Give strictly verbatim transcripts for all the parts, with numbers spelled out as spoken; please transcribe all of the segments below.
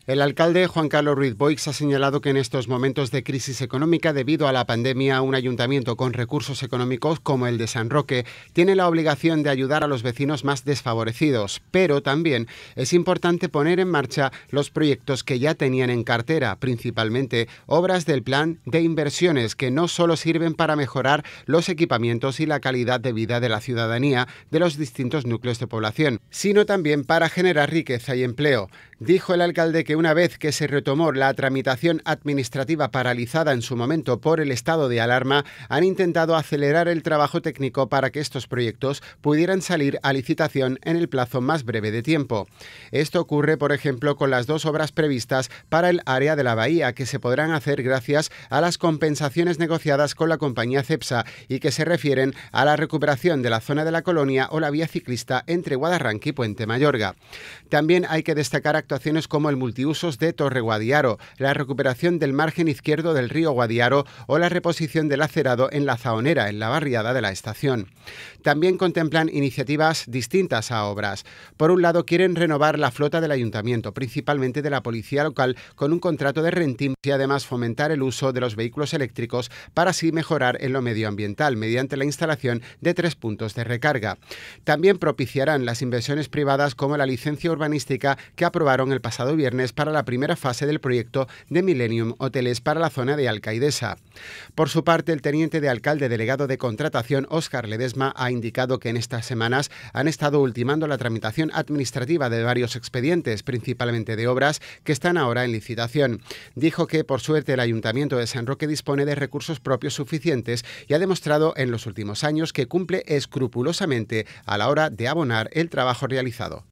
El alcalde Juan Carlos Ruiz Boix ha señalado que en estos momentos de crisis económica debido a la pandemia, un ayuntamiento con recursos económicos como el de San Roque tiene la obligación de ayudar a los vecinos más desfavorecidos, pero también es importante poner en marcha los proyectos que ya tenían en cartera, principalmente obras del plan de inversiones que no solo sirven para mejorar los equipamientos y la calidad de vida de la ciudadanía de los distintos núcleos de población, sino también para generar riqueza y empleo. Dijo el alcalde que una vez que se retomó la tramitación administrativa paralizada en su momento por el estado de alarma, han intentado acelerar el trabajo técnico para que estos proyectos pudieran salir a licitación en el plazo más breve de tiempo. Esto ocurre, por ejemplo, con las dos obras previstas para el área de la bahía, que se podrán hacer gracias a las compensaciones negociadas con la compañía Cepsa y que se refieren a la recuperación de la zona de la Colonia o la vía ciclista entre Guadarranque y Puente Mayorga. También hay que destacar actuaciones como el multiusos de Torre Guadiaro, la recuperación del margen izquierdo del río Guadiaro o la reposición del acerado en la Zaonera, en la barriada de la estación. También contemplan iniciativas distintas a obras. Por un lado, quieren renovar la flota del ayuntamiento, principalmente de la policía local, con un contrato de renting y además fomentar el uso de los vehículos eléctricos para así mejorar en lo medioambiental mediante la instalación de tres puntos de recarga. También propiciarán las inversiones privadas como la licencia urbanística que aprobaron el pasado viernes para la primera fase del proyecto de Millennium Hoteles para la zona de Alcaidesa. Por su parte, el teniente de alcalde delegado de contratación, Óscar Ledesma, ha indicado que en estas semanas han estado ultimando la tramitación administrativa de varios expedientes, principalmente de obras, que están ahora en licitación. Dijo que, por suerte, el Ayuntamiento de San Roque dispone de recursos propios suficientes y ha demostrado en los últimos años que cumple escrupulosamente a la hora de abonar el trabajo realizado.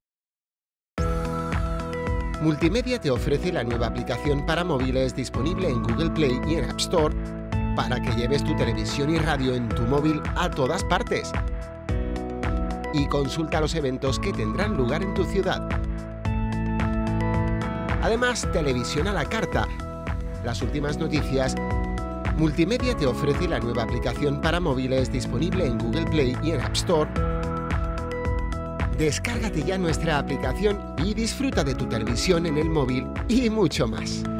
Multimedia te ofrece la nueva aplicación para móviles disponible en Google Play y en App Store para que lleves tu televisión y radio en tu móvil a todas partes. Y consulta los eventos que tendrán lugar en tu ciudad. Además, televisión a la carta, las últimas noticias. Multimedia te ofrece la nueva aplicación para móviles disponible en Google Play y en App Store. Descárgate ya nuestra aplicación y disfruta de tu televisión en el móvil y mucho más.